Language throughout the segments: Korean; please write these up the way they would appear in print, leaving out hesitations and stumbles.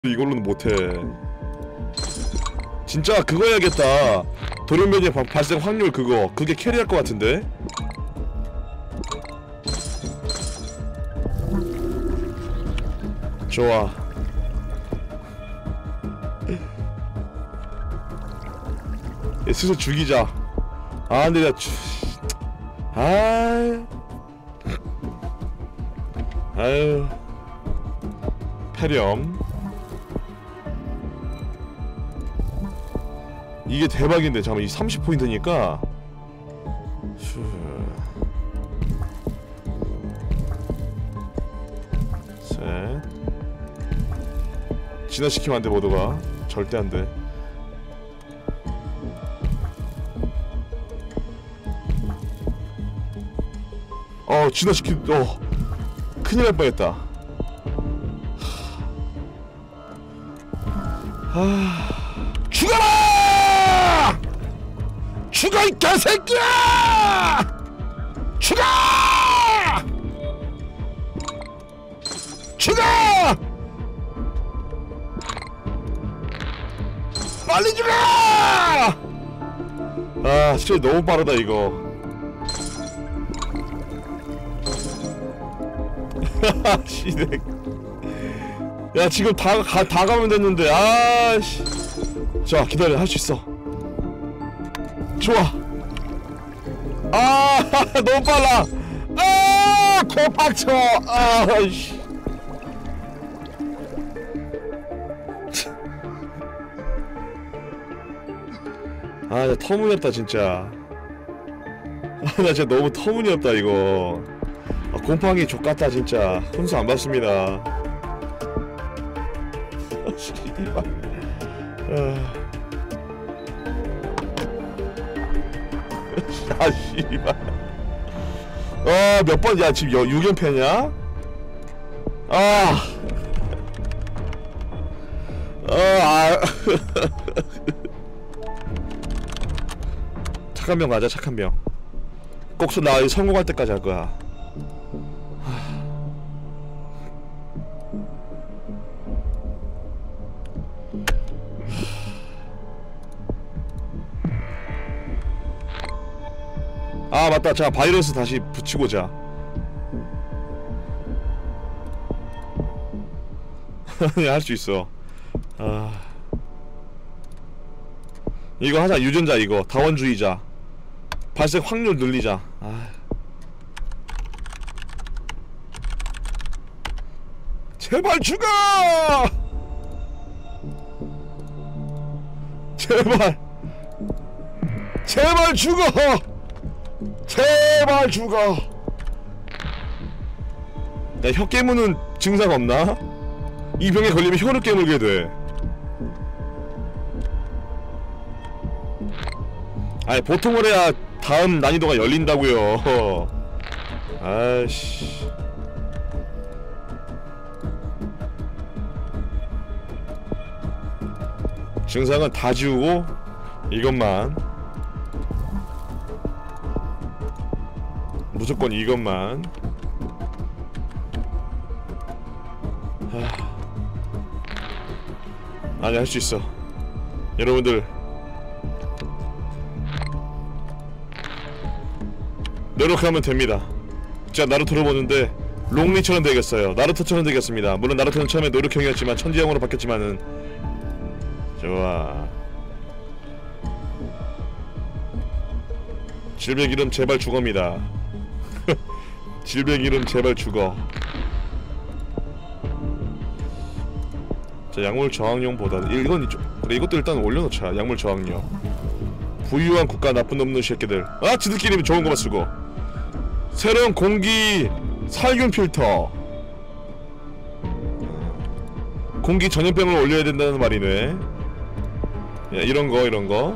이걸로는 못해. 진짜 그거 해야겠다. 돌연변이 발생 확률 그거. 그게 캐리할 것 같은데? 좋아. 얘 스스로 죽이자. 아 근데 나 아유 폐렴. 이게 대박인데 잠깐만 이 30포인트니까 셋 진화시키면 안돼. 모두가 절대 안돼. 진화시키 큰일 날 뻔했다. 죽어라! 죽어 이 개새끼야! 죽어! 죽어! 빨리 죽어! 아 진짜 너무 빠르다 이거. 시댁. 야 지금 다 가면 됐는데. 아씨. 자 기다려. 할 수 있어. 좋아. 너무 빨라. 코빡쳐. 아씨. 나 터무니없다 진짜. 나 진짜 너무 터무니없다 이거. 곰팡이 족같다 진짜. 손수 안 받습니다. 씨발. 씨발. 몇 번? 야 지금 6연패냐? 착한 병 가자. 착한 병. 꼭 나 성공할 때까지 할 거야. 맞다. 자 바이러스 다시 붙이고자. 할 수 있어. 이거 하자. 유전자 이거 다원주의자. 발생 확률 늘리자. 제발 죽어! 제발 죽어! 제발 죽어! 야, 혀 깨무는 증상 없나? 이 병에 걸리면 혀를 깨물게 돼. 아니 보통을 해야 다음 난이도가 열린다고요. 아이씨. 증상은 다 지우고 이것만, 무조건 이것만. 아니 할 수 있어 여러분들. 노력하면 됩니다. 진짜 나루토를 보는데 롱리처럼 되겠어요. 나루토처럼 되겠습니다. 물론 나루토는 처음에 노력형이었지만 천지형으로 바뀌었지만은. 좋아. 질백이름 제발 죽어입니다. 질백이름 제발 죽어. 자 약물 저항용보다 이건 그래 이것도 일단 올려놓자. 약물 저항용. 부유한 국가 나쁜 놈의 새끼들. 지들끼리 좋은 거만 쓰고. 새로운 공기 살균 필터. 공기 전염병을 올려야 된다는 말이네. 야 이런거 이런거.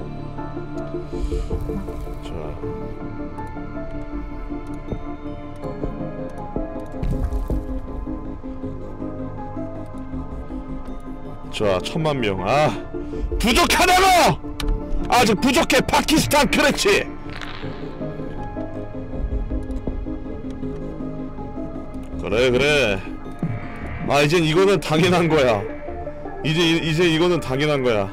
자 1000만명. 부족하다고! 아직 부족해. 파키스탄. 그렇지. 그래 이젠 이거는 당연한 거야. 이제 이거는 당연한 거야.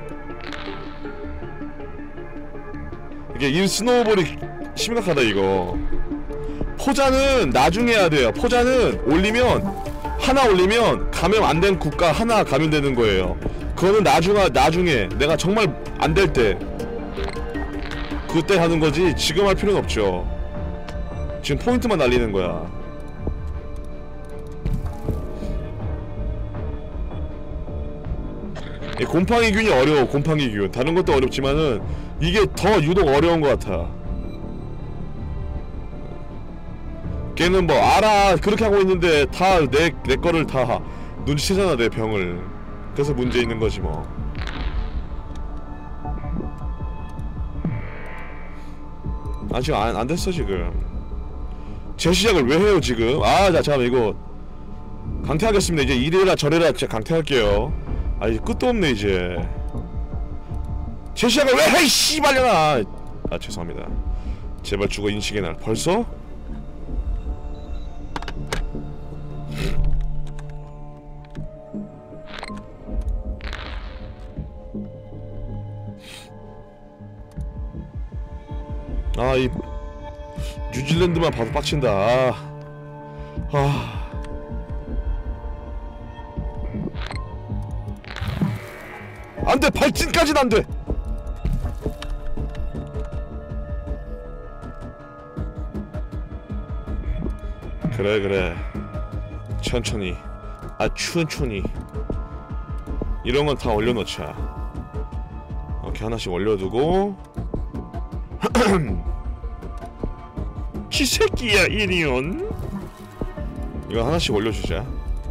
이게 이 스노우볼이 심각하다 이거. 포자는 나중에 해야 돼요. 포자는 하나 올리면 감염 안 된 국가 하나 감염되는 거예요. 그거는 나중에 내가 정말 안 될 때 그때 하는 거지. 지금 할 필요는 없죠. 지금 포인트만 날리는 거야. 곰팡이균이 어려워. 곰팡이균 다른 것도 어렵지만은 이게 더 유독 어려운 것 같아. 걔는 뭐 알아 그렇게 하고 있는데 다 내 거를 다 눈치채잖아 내 병을. 그래서 문제 있는 거지 뭐. 아직 안 됐어 지금. 재시작을 왜 해요 지금? 자 잠깐만 이거 강퇴하겠습니다. 이제 이래라 저래라 진짜 강퇴할게요. 이제 끝도 없네 이제. 재시작을 왜 해 씨발려나. 죄송합니다. 제발 죽어 인식의 날. 벌써? 이 뉴질랜드만 봐도 빡친다. 안돼! 발진까진 안돼! 그래 천천히 천천히 이런건 다 올려놓자. 이렇게 하나씩 올려두고 지새끼야 이리온. 이거 하나씩 올려주자.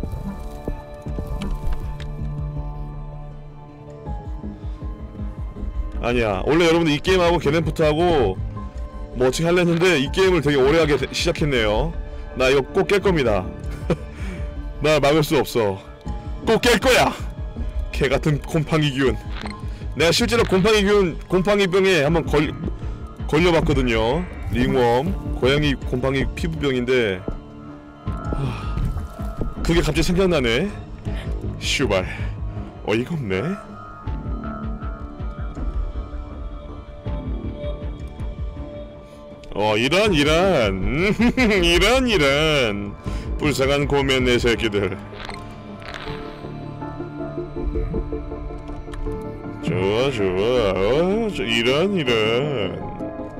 아니야 원래 여러분들 이 게임하고 게덴프트하고 뭐 어떻게 하려 했는데 이 게임을 되게 오래 하게 시작했네요. 나 이거 꼭 깰 겁니다. 나 막을 수 없어. 꼭 깰 거야. 개같은 곰팡이균. 내가 실제로 곰팡이병에 한번 걸려봤거든요. 링웜 고양이 곰팡이 피부병인데 그게 갑자기 생각나네. 슈발 어이가 없네. 이런 이런 불쌍한 고맨 내 새끼들. 좋아 이런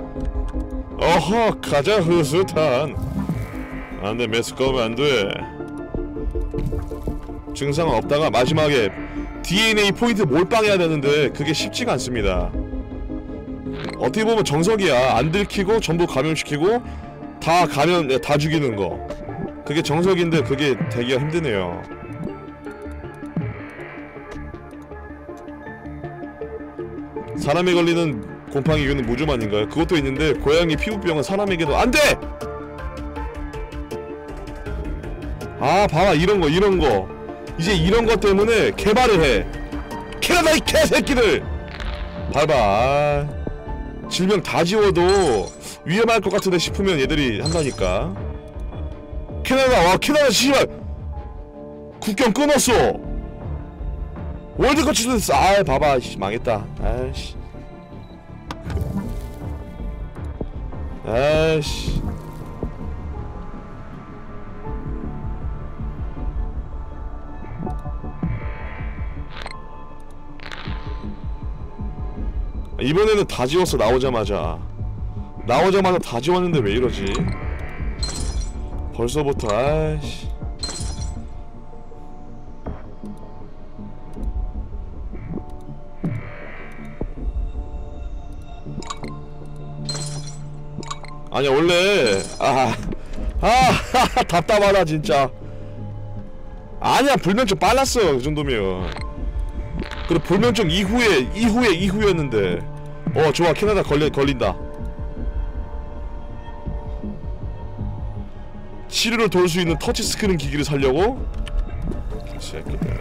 어허 가자 흐스탄. 안돼 메스 꺼면 안돼. 증상은 없다가 마지막에 DNA 포인트 몰빵해야 되는데 그게 쉽지가 않습니다. 어떻게 보면 정석이야. 안 들키고 전부 감염시키고 다 죽이는 거. 그게 정석인데 그게 되기가 힘드네요. 사람에 걸리는 곰팡이균은 무좀 아닌가요? 그것도 있는데 고양이 피부병은 사람에게도 안 돼! 봐봐 이런 거 이제 이런 것 때문에 개발을 해. 캐나다 이 개새끼들! 봐봐 질병 다 지워도 위험할 것 같은데 싶으면 얘들이 한다니까. 캐나다 씨발 국경 끊었어. 월드컵 취소됐어. 봐봐 망했다. 아이씨 이번에는 다 지웠어. 나오자마자 다 지웠는데 왜 이러지? 벌써부터 아이씨. 아니야 원래 답답하다 진짜. 아니야 불면증 빨랐어 그 정도면. 그리고 불면증 이후였는데. 좋아 캐나다 걸린다. 치료를 도울 수 있는 터치 스크린 기기를 살려고? 새끼들.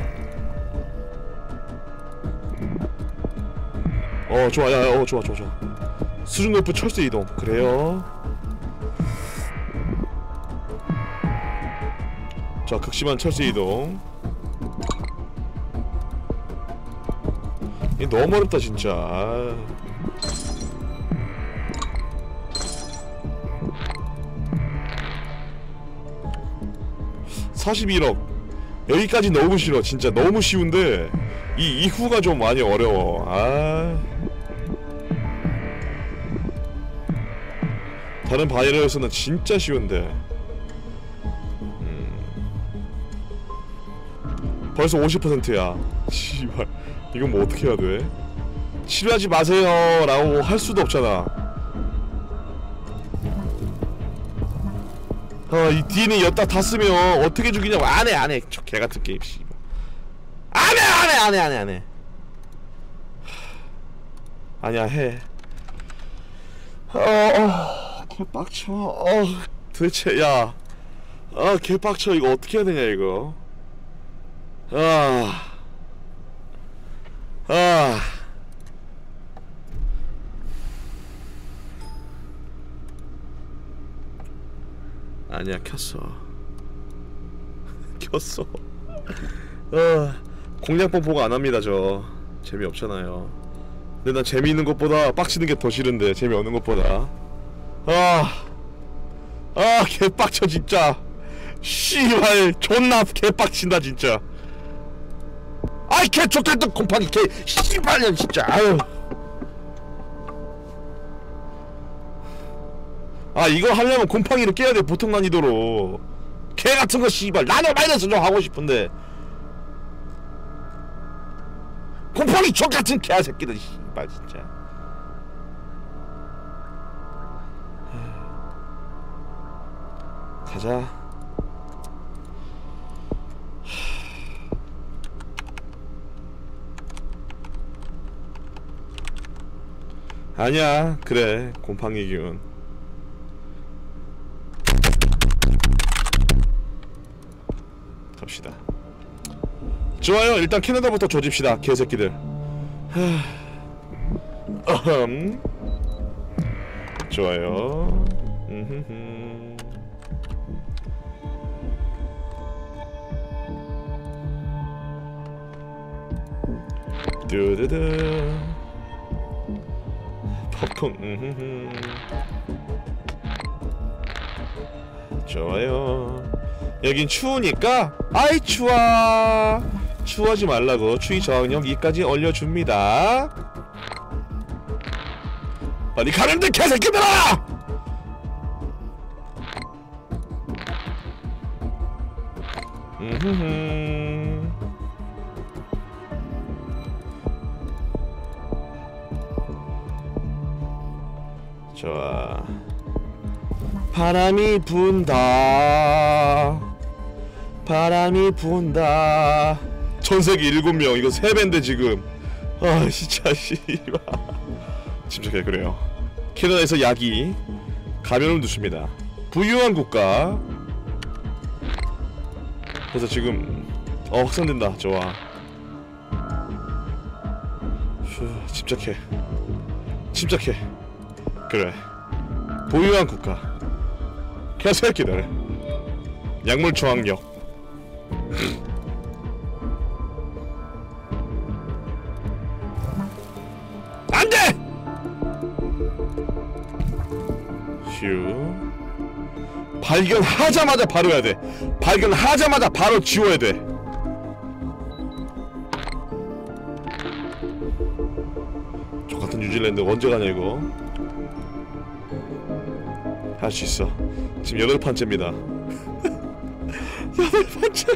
좋아 좋아 수중 높은 철수 이동. 그래요. 자 극심한 철수 이동. 이게 너무 어렵다 진짜. 아. 41억 여기까지 너무 싫어. 진짜 너무 쉬운데 이 이후가 좀 많이 어려워. 아. 다른 바이러스는 진짜 쉬운데. 벌써 50%야. 씨발 이건 뭐 어떻게 해야 돼? 치료하지 마세요 라고 할 수도 없잖아. 이 DNA 엿다 다 쓰면 어떻게 죽이냐고. 안해 안해 저 개같은 게임 씨발. 안해 안해 안해 안해. 아니야 해. 개빡쳐. 도대체 야 개빡쳐. 이거 어떻게 해야 되냐 이거. 아니야 켰어. 켰어. 공략본 보고 안합니다 저. 재미없잖아요. 근데 난 재미있는 것보다 빡치는 게 더 싫은데. 재미없는 것보다. 개빡쳐 진짜. 씨발 존나 개빡친다 진짜. 아이 개 족같은 곰팡이 개 씨발년 진짜. 아유. 이거 하려면 곰팡이를 깨야 돼. 보통 난이도로. 개 같은 거 씨발. 나노 마이너스 좀 하고 싶은데 곰팡이 족같은 개새끼들 씨발 진짜. 가자. 아니야 그래 곰팡이 기운. 갑시다. 좋아요. 일단 캐나다부터 조집시다 개새끼들. 좋아요. 뚜두두 팝콘. 좋아요. 여긴 추우니까 아이 추워. 추워하지 말라고 추위 저항력 2까지 올려줍니다. 빨리 가는데 개새끼들아! 좋아. 바람이 분다. 바람이 분다. 전세계 7명. 이거 3배인데 지금. 진짜 씨발. 침착해. 그래요. 캐나다에서 약이 감염을 누습니다. 부유한 국가. 그래서 지금 확산된다. 좋아. 침착해. 침착해. 그래. 부유한 국가. 개새끼들. 약물 저항력. 안돼! 휴. 발견하자마자 바로 해야 돼. 발견하자마자 바로 지워야 돼. 저같은 뉴질랜드 언제 가냐 이거. 할 수 있어. 지금 8판째입니다. 8판째.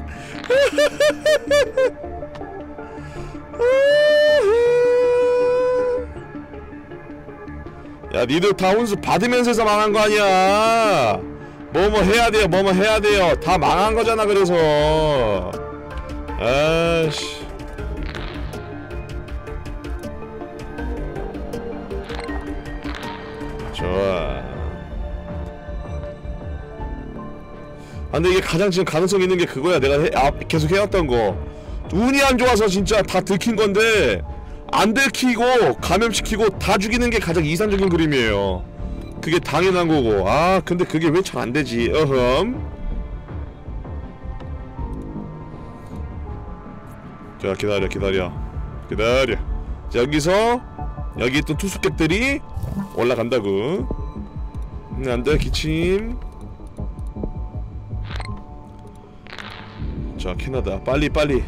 야 니들 다 혼수 받으면서 해서 망한 거 아니야. 뭐뭐 해야 돼요. 뭐뭐 해야 돼요. 다 망한 거잖아. 그래서 아이씨. 좋아. 근데 이게 가장 지금 가능성 있는 게 그거야. 내가 계속 해왔던 거. 운이 안 좋아서 진짜 다 들킨 건데 안 들키고 감염시키고 다 죽이는 게 가장 이상적인 그림이에요. 그게 당연한 거고. 근데 그게 왜 잘 안 되지. 자 기다려. 자, 여기서 여기 있던 투숙객들이 올라간다고. 안돼 기침. 자, 캐나다 빨리 빨리.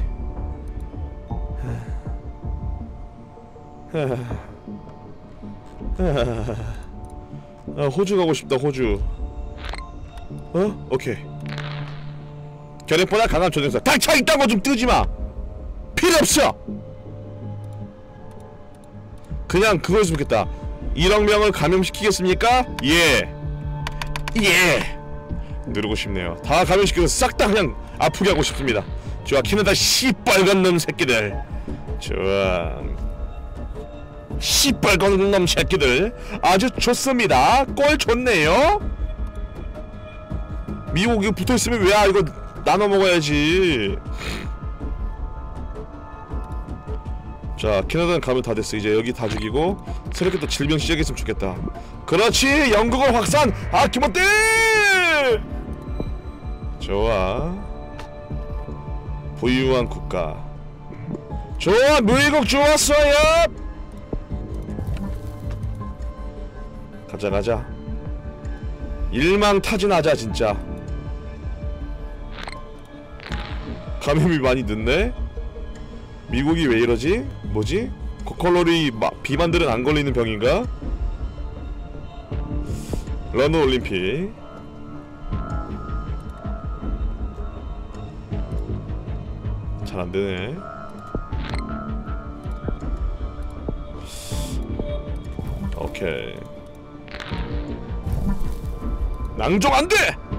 호주 가고 싶다. 호주. 오케이. 결핵보다 강한 조종사. 닥쳐 이딴 거 좀 뜨지마. 필요 없어. 그냥 그거 했으면 좋겠다. 1억 명을 감염시키겠습니까? 예. 누르고 싶네요. 다 감염시켜서 싹 다 그냥 아프게 하고 싶습니다. 좋아. 캐나다 시뻘건 놈 새끼들. 좋아. 시뻘건 놈 새끼들. 아주 좋습니다. 꼴 좋네요. 미국이 붙어있으면 왜 이거 나눠 먹어야지. 자, 캐나다는 가면 다 됐어. 이제 여기 다 죽이고 새롭게 또 질병 시작했으면 좋겠다. 그렇지. 영국을 확산. 기모떼. 좋아. 부유한 국가. 좋아. 미국 좋았어요. 가자. 일망타진하자 진짜. 감염이 많이 늦네? 미국이 왜 이러지? 뭐지? 고컬로리 비만들은 안 걸리는 병인가? 런던 올림픽. 잘 안되네. 오케이. 낭종 안돼!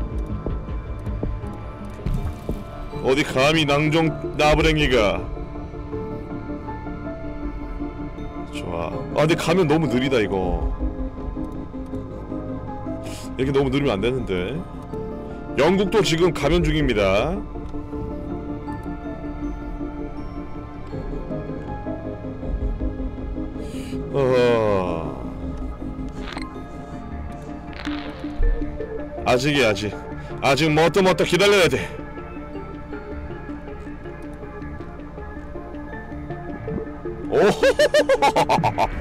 어디 감히 낭종 나부랭이가. 좋아. 근데 가면 너무 느리다 이거. 이렇게 너무 느리면 안 되는데. 영국도 지금 감염 중입니다. 아직이야 아직. 아직 뭣도 기다려야 돼. 오호호호호호호호.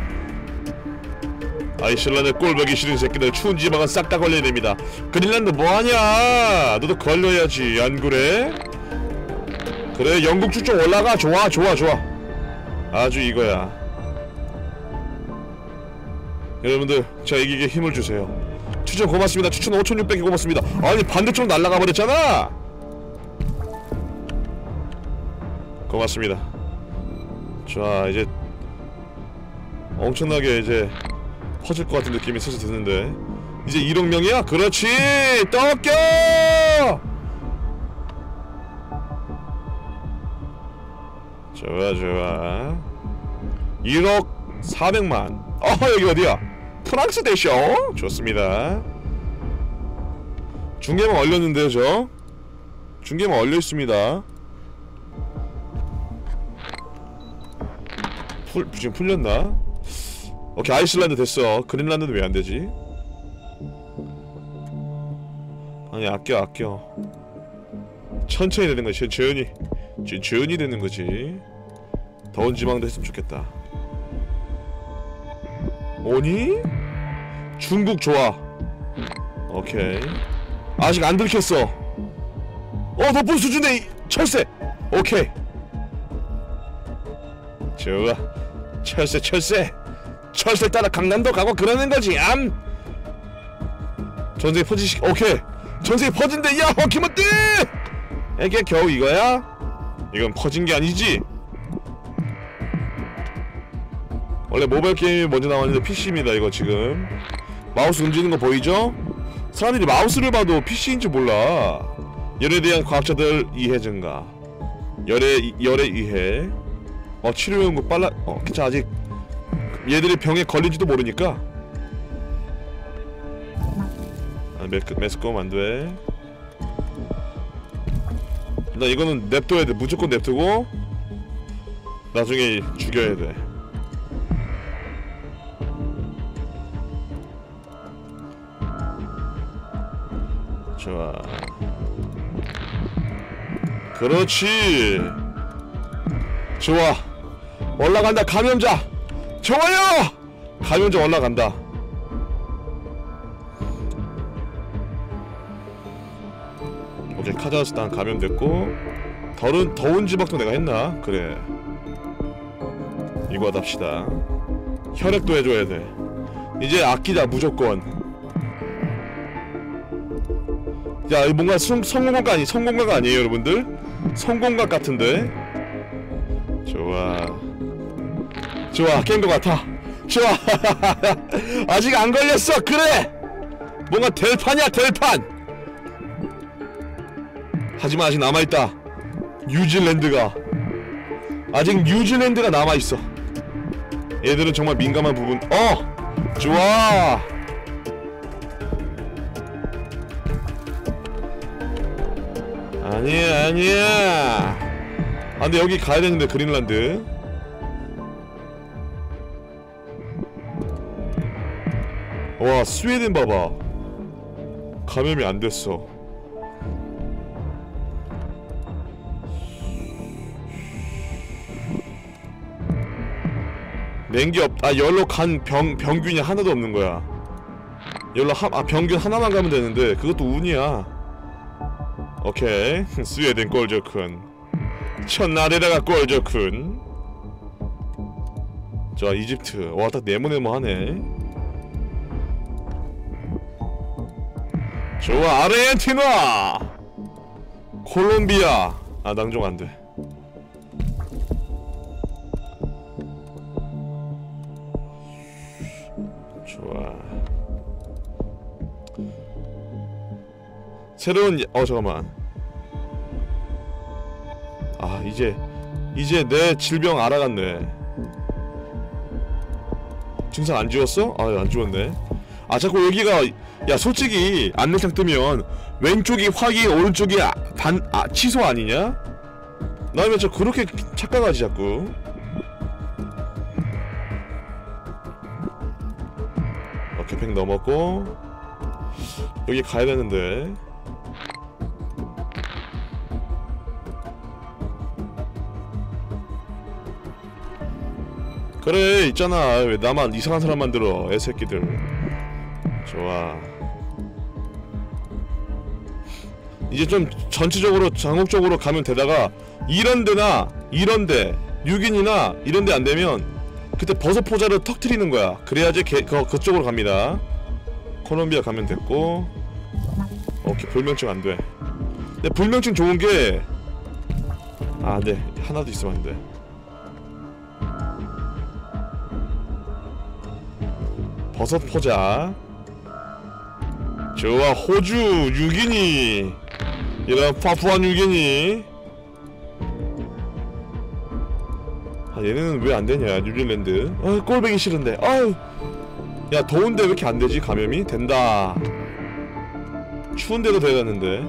아이슬란드 꼴보기 싫은 새끼들 추운 지방은 싹 다 걸려야 됩니다. 그린란드 뭐하냐? 너도 걸려야지. 안 그래? 그래 영국 쭉 올라가. 좋아. 아주 이거야. 여러분들 저에게 힘을 주세요. 추천 고맙습니다. 추천 5600개 고맙습니다. 아니 반대쪽 날아가 버렸잖아. 고맙습니다. 자, 이제 엄청나게 이제 퍼질 것 같은 느낌이 슬슬 드는데. 이제 1억 명이야? 그렇지! 떡겨! 좋아. 1억 400만. 여기 어디야? 프랑스 대쇼? 좋습니다. 중계만 얼렸는데요, 저? 중계만 얼려있습니다. 지금 풀렸나? 오케이, 아이슬란드 됐어. 그린란드는 왜 안되지? 아니, 아껴. 천천히 되는 거지. 천천히 되는 거지. 더운 지방도 했으면 좋겠다. 오니? 중국 좋아. 오케이. 아직 안 들켰어. 높은 수준의 철새. 오케이. 좋아. 철새 따라 강남도 가고 그러는 거지. 전세계 퍼지시. 오케이. 전세계 퍼진대. 야, 기모띠! 이게 겨우 이거야? 이건 퍼진 게 아니지. 원래 모바일 게임이 먼저 나왔는데 PC입니다. 이거 지금 마우스 움직이는 거 보이죠? 사람들이 마우스를 봐도 PC인 줄 몰라. 열에 대한 과학자들 이해 증가. 열의 이해. 치료 연구 빨라. 괜찮아. 아직 얘들이 병에 걸린지도 모르니까. 매스컴 안 돼. 나 이거는 냅둬야 돼. 무조건 냅두고 나중에 죽여야 돼. 좋아. 그렇지. 좋아. 올라간다. 감염자. 좋아요. 감염자 올라간다. 오케이, 카자흐스탄 감염됐고. 더운 지방도 내가 했나? 그래. 이거 합시다. 혈액도 해줘야 돼. 이제 아끼자 무조건. 야, 이거 뭔가 성공각 아니 성공각 아니에요 여러분들? 성공각 같은데. 좋아 좋아, 깬 것 같아. 좋아. 아직 안 걸렸어. 그래, 뭔가 될 판이야, 될 판. 하지만 아직 남아있다. 뉴질랜드가 아직 뉴질랜드가 남아있어. 얘들은 정말 민감한 부분. 좋아. 아니야 아니야. 아 근데 여기 가야 되는데, 그린란드. 와, 스웨덴 봐봐. 감염이 안 됐어. 냉기 없. 아, 열로 간 병균이 하나도 없는 거야. 열로 병균 하나만 가면 되는데 그것도 운이야. 오케이. 스웨덴 꼴 좋군. 첫날에다가 꼴 좋군. 자, 이집트. 와, 딱 네모네모하네. 좋아, 아르헨티나. 콜롬비아. 아, 낭종 안돼. 좋아. 새로운 잠깐만. 아, 이제 내 질병 알아갔네. 증상 안 지웠어? 아, 안 지웠네. 아, 자꾸 여기가. 야, 솔직히 안내창 뜨면 왼쪽이 확인, 오른쪽이 취소 아니냐? 나 왜 저 그렇게 착각하지 자꾸. 오케이, 100 넘었고. 여기 가야 되는데. 그래, 있잖아. 왜 나만 이상한 사람 만들어, 애새끼들. 좋아. 이제 좀 전체적으로 전국적으로 가면 되다가 이런데나 이런데 6인이나 이런데 안되면 그때 버섯 포자를 터트리는 거야. 그래야지 그쪽으로 갑니다. 콜롬비아 가면 됐고. 오케이, 불면증 안돼. 근데 불면증 좋은게 안돼. 하나도 있으면 안돼. 버섯 포자. 좋아, 호주, 뉴기니. 이런 파푸아 뉴기니. 아, 얘네는 왜 안되냐, 뉴질랜드. 꼴보기 싫은데. 아유. 야, 더운데 왜 이렇게 안되지, 감염이? 된다. 추운데도 되겠는데.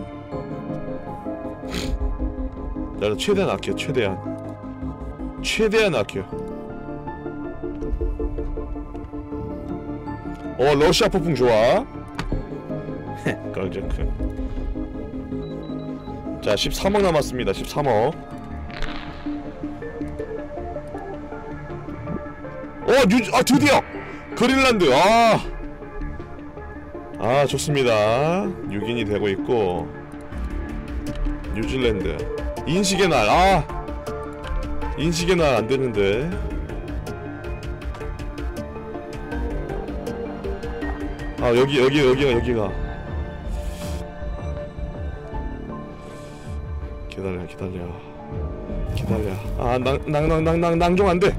나 최대한 아껴, 최대한 아껴. 러시아 폭풍 좋아. 꼴좋군. 자, 13억 남았습니다. 13억. 드디어 그린란드. 좋습니다. 6인이 되고 있고. 뉴질랜드. 인식의 날. 인식의 날 안 되는데. 여기가. 기다려. 낭종 안 돼.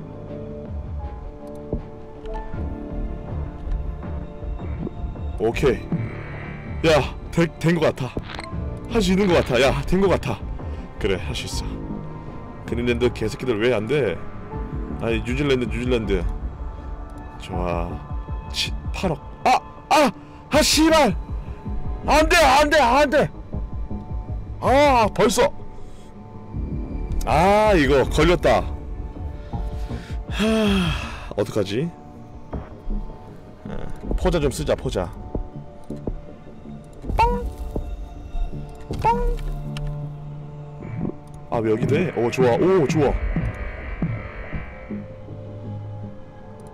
오케이. 야, 된 거 같아. 할 수 있는 거 같아. 야, 된 거 같아. 그래, 할 수 있어. 그린랜드 개새끼들 왜 안 돼? 아니, 뉴질랜드. 좋아. 8억. 씨발! 안 돼! 벌써! 이거 걸렸다. 어떡하지? 포자 좀 쓰자, 포자. 왜 여기 돼? 좋아.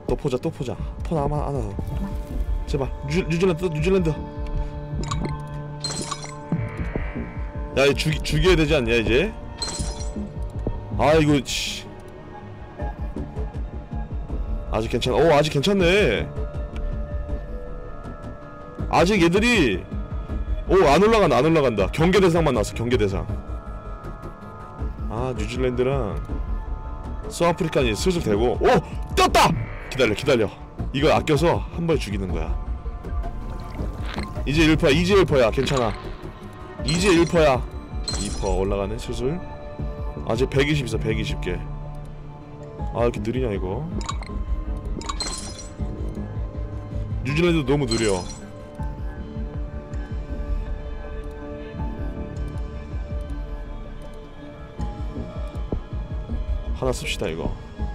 또 포자 또 포자. 포 하나 하나. 제발 뉴질랜드. 야, 이 죽여야 되지 않냐 이제? 아 이거 씨. 아직 괜찮아. 오 아직 괜찮네. 아직 얘들이 안 올라간다. 경계 대상만 나왔어. 경계 대상. 아 뉴질랜드랑 서아프리카는 슬슬 되고. 오 떴다. 기다려. 이거 아껴서 한 번에 죽이는 거야. 이제 1%야. 괜찮아. 이제 1%야. 2% 올라가네 슬슬. 아직 120 있어. 120개. 아 이렇게 느리냐 이거. 뉴질랜드 너무 느려. 하나 씁시다 이거.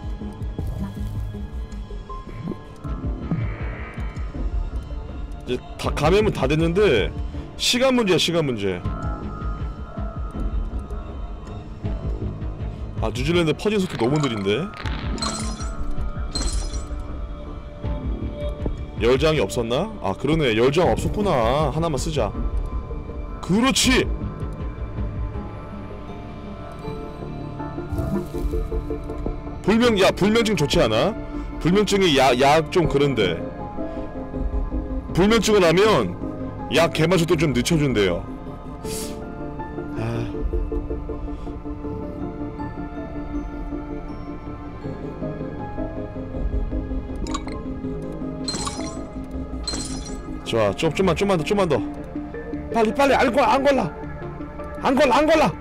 이제 다 감염은 다 됐는데 시간 문제야. 시간 문제. 아 뉴질랜드 퍼진 속도 너무 느린데. 열장이 없었나? 아 그러네. 열장 없었구나. 하나만 쓰자. 그렇지. 불면증 좋지 않아? 불면증이 약 좀 그런데. 불면증을 하면 약 개발 속도 좀 늦춰준대요. 좋아. 좀만 더. 빨리 안 걸라.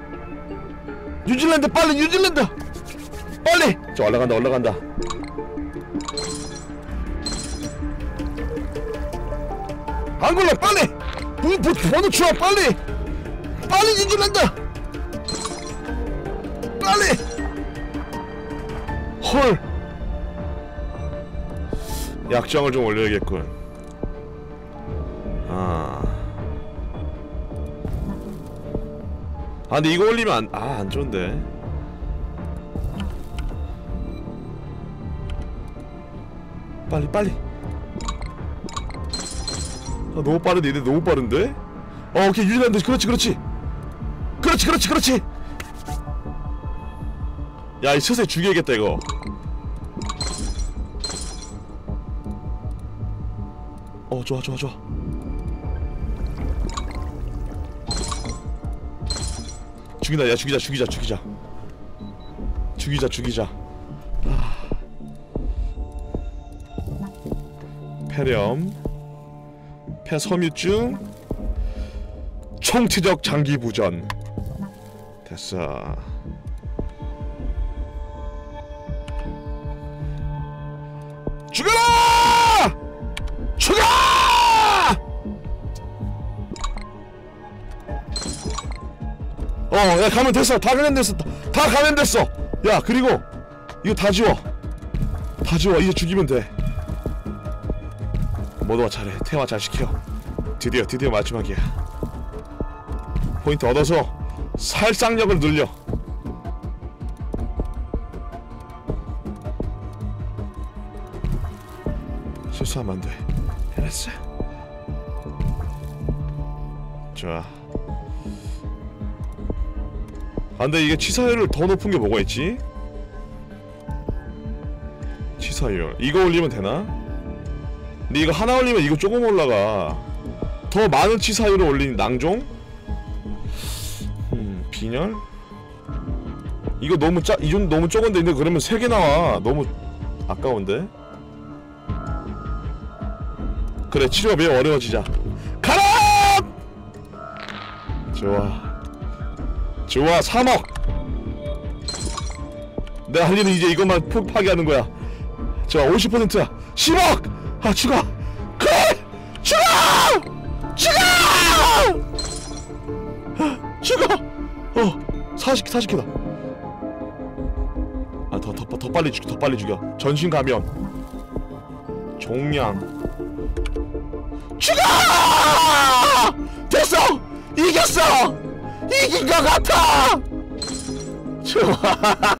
뉴질랜드 빨리. 저 올라간다. 안 걸려 빨리. 번호 치워 빨리 뉴질랜드 빨리. 헐. 약정을 좀 올려야겠군. 근데 이거 올리면 안 좋은데. 빨리. 너무 빠른데. 얘네 너무 빠른데? 오케이 뉴질랜드. 그렇지. 야 이 스세 죽여야겠다 이거. 좋아. 죽인다. 야 죽이자. 폐렴, 폐섬유증, 총체적 장기 부전. 됐어. 죽여라! 야 감염됐어. 다 감염됐어. 야 그리고 이거 다 지워. 이제 죽이면 돼. 모두가 잘해. 태화 잘 시켜. 드디어 마지막이야. 포인트 얻어서 살상력을 늘려. 실수하면 안돼. 알았어. 좋아. 근데 이게 치사율을 더 높은 게 뭐가 있지? 치사율 이거 올리면 되나? 근데 이거 하나 올리면 이거 조금 올라가. 더 많은 치사율을 올린 낭종? 빈혈? 이거 너무 이 정도 너무 적은데. 근데 그러면 3개 나와. 너무 아까운데? 그래 치료가 매우 어려워지자. 가라! 좋아 3억! 내가 할 일은 이제 이것만 파괴하는 거야. 좋아 50%야. 10억! 죽어! 그래! 죽어! 40개다. 더 빨리 죽여. 전신 감염. 종양. 죽어! 됐어! 이겼어! 이긴 것 같아! 좋아.